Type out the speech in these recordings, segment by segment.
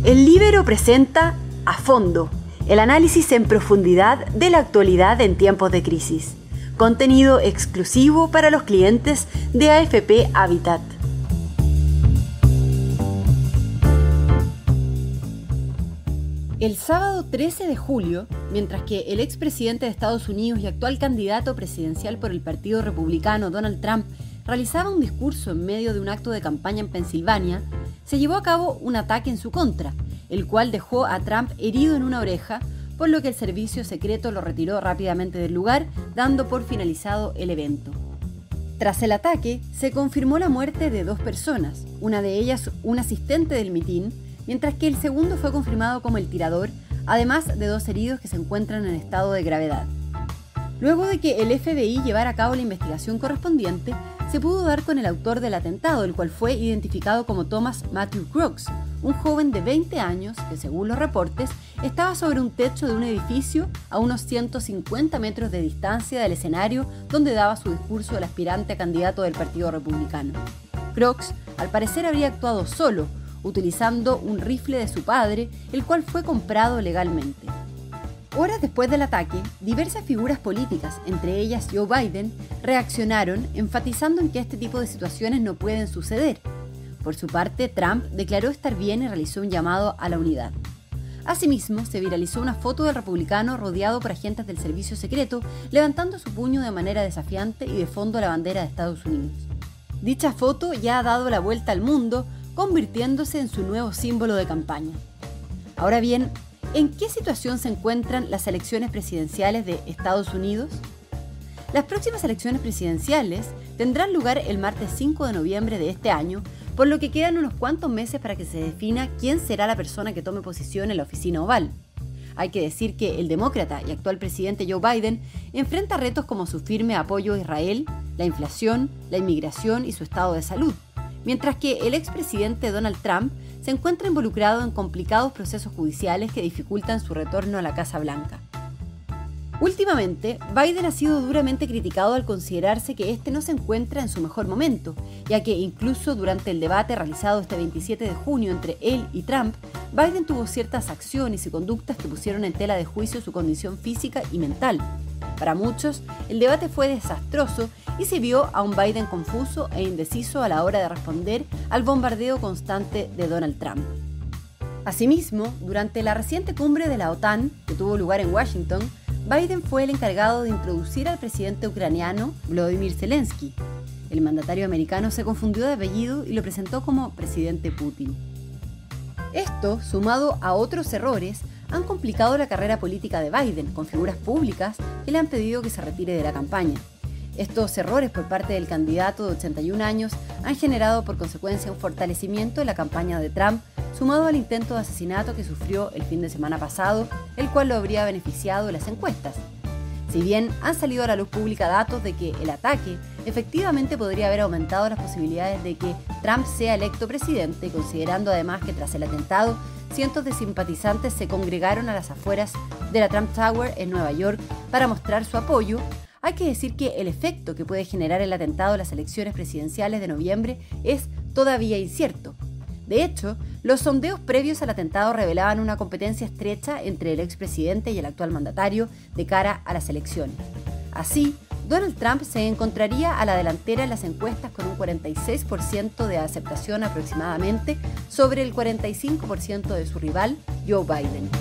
El Líbero presenta A Fondo, el análisis en profundidad de la actualidad en tiempos de crisis. Contenido exclusivo para los clientes de AFP Habitat. El sábado 13 de julio, mientras que el expresidente de Estados Unidos y actual candidato presidencial por el Partido Republicano, Donald Trump, realizaba un discurso en medio de un acto de campaña en Pensilvania, se llevó a cabo un ataque en su contra, el cual dejó a Trump herido en una oreja, por lo que el servicio secreto lo retiró rápidamente del lugar, dando por finalizado el evento. Tras el ataque, se confirmó la muerte de 2 personas, una de ellas un asistente del mitin, mientras que el segundo fue confirmado como el tirador, además de 2 heridos que se encuentran en estado de gravedad. Luego de que el FBI llevara a cabo la investigación correspondiente, se pudo dar con el autor del atentado, el cual fue identificado como Thomas Matthew Crooks, un joven de 20 años que, según los reportes, estaba sobre un techo de un edificio a unos 150 metros de distancia del escenario donde daba su discurso el aspirante a candidato del Partido Republicano. Crooks, al parecer, habría actuado solo, utilizando un rifle de su padre, el cual fue comprado legalmente. Horas después del ataque, diversas figuras políticas, entre ellas Joe Biden, reaccionaron enfatizando en que este tipo de situaciones no pueden suceder. Por su parte, Trump declaró estar bien y realizó un llamado a la unidad. Asimismo, se viralizó una foto del republicano rodeado por agentes del servicio secreto, levantando su puño de manera desafiante y de fondo la bandera de Estados Unidos. Dicha foto ya ha dado la vuelta al mundo, convirtiéndose en su nuevo símbolo de campaña. Ahora bien, ¿en qué situación se encuentran las elecciones presidenciales de Estados Unidos? Las próximas elecciones presidenciales tendrán lugar el martes 5 de noviembre de este año, por lo que quedan unos cuantos meses para que se defina quién será la persona que tome posición en la oficina oval. Hay que decir que el demócrata y actual presidente Joe Biden enfrenta retos como su firme apoyo a Israel, la inflación, la inmigración y su estado de salud, mientras que el expresidente Donald Trump se encuentra involucrado en complicados procesos judiciales que dificultan su retorno a la Casa Blanca. Últimamente, Biden ha sido duramente criticado al considerarse que este no se encuentra en su mejor momento, ya que incluso durante el debate realizado este 27 de junio entre él y Trump, Biden tuvo ciertas acciones y conductas que pusieron en tela de juicio su condición física y mental. Para muchos, el debate fue desastroso y se vio a un Biden confuso e indeciso a la hora de responder al bombardeo constante de Donald Trump. Asimismo, durante la reciente cumbre de la OTAN, que tuvo lugar en Washington, Biden fue el encargado de introducir al presidente ucraniano Volodymyr Zelensky. El mandatario americano se confundió de apellido y lo presentó como presidente Putin. Esto, sumado a otros errores, han complicado la carrera política de Biden, con figuras públicas que le han pedido que se retire de la campaña. Estos errores por parte del candidato de 81 años han generado por consecuencia un fortalecimiento de la campaña de Trump, sumado al intento de asesinato que sufrió el fin de semana pasado, el cual lo habría beneficiado en las encuestas. Si bien han salido a la luz pública datos de que el ataque efectivamente podría haber aumentado las posibilidades de que Trump sea electo presidente, considerando además que tras el atentado, cientos de simpatizantes se congregaron a las afueras de la Trump Tower en Nueva York para mostrar su apoyo, hay que decir que el efecto que puede generar el atentado en las elecciones presidenciales de noviembre es todavía incierto. De hecho, los sondeos previos al atentado revelaban una competencia estrecha entre el expresidente y el actual mandatario de cara a las elecciones. Así, Donald Trump se encontraría a la delantera en las encuestas con un 46% de aceptación aproximadamente sobre el 45% de su rival, Joe Biden.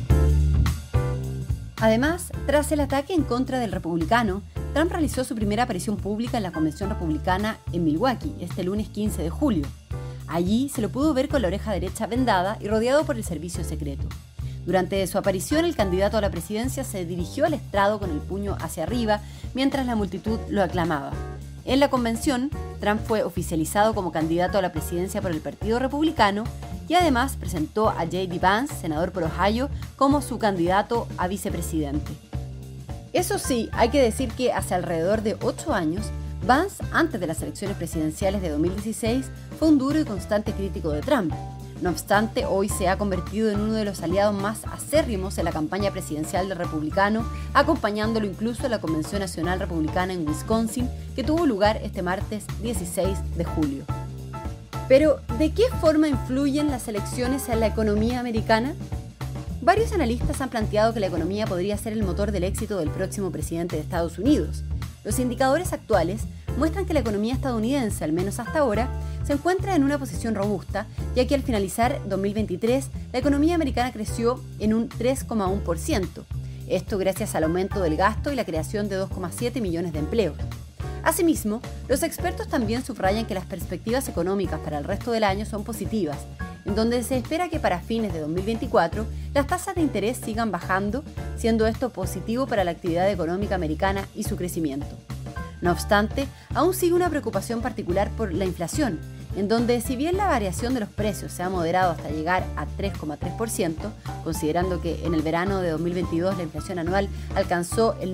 Además, tras el ataque en contra del republicano, Trump realizó su primera aparición pública en la Convención Republicana en Milwaukee este lunes 15 de julio. Allí se lo pudo ver con la oreja derecha vendada y rodeado por el servicio secreto. Durante su aparición, el candidato a la presidencia se dirigió al estrado con el puño hacia arriba mientras la multitud lo aclamaba. En la convención, Trump fue oficializado como candidato a la presidencia por el Partido Republicano y además presentó a J.D. Vance, senador por Ohio, como su candidato a vicepresidente. Eso sí, hay que decir que hace alrededor de 8 años, Vance, antes de las elecciones presidenciales de 2016, fue un duro y constante crítico de Trump. No obstante, hoy se ha convertido en uno de los aliados más acérrimos en la campaña presidencial del republicano, acompañándolo incluso en la Convención Nacional Republicana en Wisconsin, que tuvo lugar este martes 16 de julio. Pero, ¿de qué forma influyen las elecciones en la economía americana? Varios analistas han planteado que la economía podría ser el motor del éxito del próximo presidente de Estados Unidos. Los indicadores actuales muestran que la economía estadounidense, al menos hasta ahora, se encuentra en una posición robusta, ya que al finalizar 2023, la economía americana creció en un 3,1%. Esto gracias al aumento del gasto y la creación de 2,7 millones de empleos. Asimismo, los expertos también subrayan que las perspectivas económicas para el resto del año son positivas, en donde se espera que para fines de 2024 las tasas de interés sigan bajando, siendo esto positivo para la actividad económica americana y su crecimiento. No obstante, aún sigue una preocupación particular por la inflación, en donde si bien la variación de los precios se ha moderado hasta llegar a 3,3%, considerando que en el verano de 2022 la inflación anual alcanzó el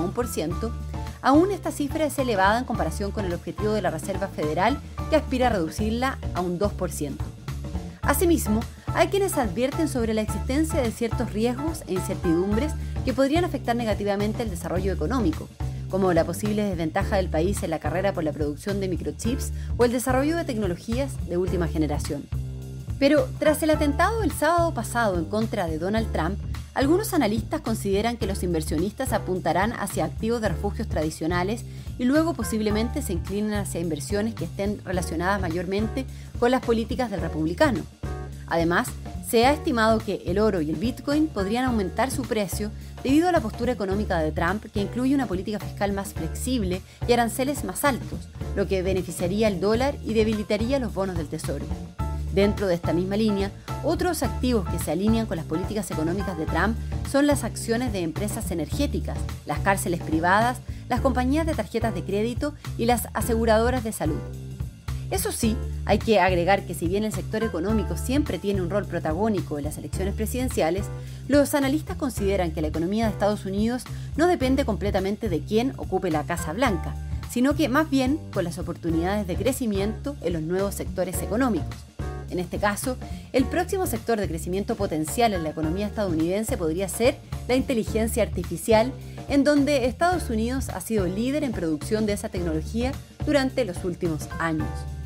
9,1%, aún esta cifra es elevada en comparación con el objetivo de la Reserva Federal, que aspira a reducirla a un 2%. Asimismo, hay quienes advierten sobre la existencia de ciertos riesgos e incertidumbres que podrían afectar negativamente el desarrollo económico, como la posible desventaja del país en la carrera por la producción de microchips o el desarrollo de tecnologías de última generación. Pero tras el atentado del sábado pasado en contra de Donald Trump, algunos analistas consideran que los inversionistas apuntarán hacia activos de refugios tradicionales y luego posiblemente se inclinen hacia inversiones que estén relacionadas mayormente con las políticas del republicano. Además, se ha estimado que el oro y el Bitcoin podrían aumentar su precio debido a la postura económica de Trump, que incluye una política fiscal más flexible y aranceles más altos, lo que beneficiaría al dólar y debilitaría los bonos del Tesoro. Dentro de esta misma línea, otros activos que se alinean con las políticas económicas de Trump son las acciones de empresas energéticas, las cárceles privadas, las compañías de tarjetas de crédito y las aseguradoras de salud. Eso sí, hay que agregar que si bien el sector económico siempre tiene un rol protagónico en las elecciones presidenciales, los analistas consideran que la economía de Estados Unidos no depende completamente de quién ocupe la Casa Blanca, sino que más bien con las oportunidades de crecimiento en los nuevos sectores económicos. En este caso, el próximo sector de crecimiento potencial en la economía estadounidense podría ser la inteligencia artificial, en donde Estados Unidos ha sido líder en producción de esa tecnología durante los últimos años.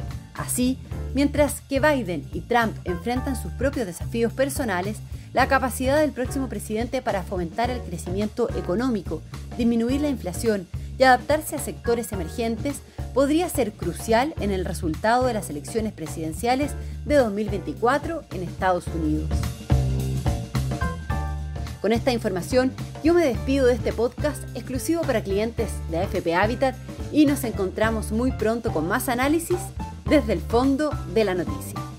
Así, mientras que Biden y Trump enfrentan sus propios desafíos personales, la capacidad del próximo presidente para fomentar el crecimiento económico, disminuir la inflación y adaptarse a sectores emergentes podría ser crucial en el resultado de las elecciones presidenciales de 2024 en Estados Unidos. Con esta información, yo me despido de este podcast exclusivo para clientes de AFP Habitat y nos encontramos muy pronto con más análisis desde el fondo de la noticia.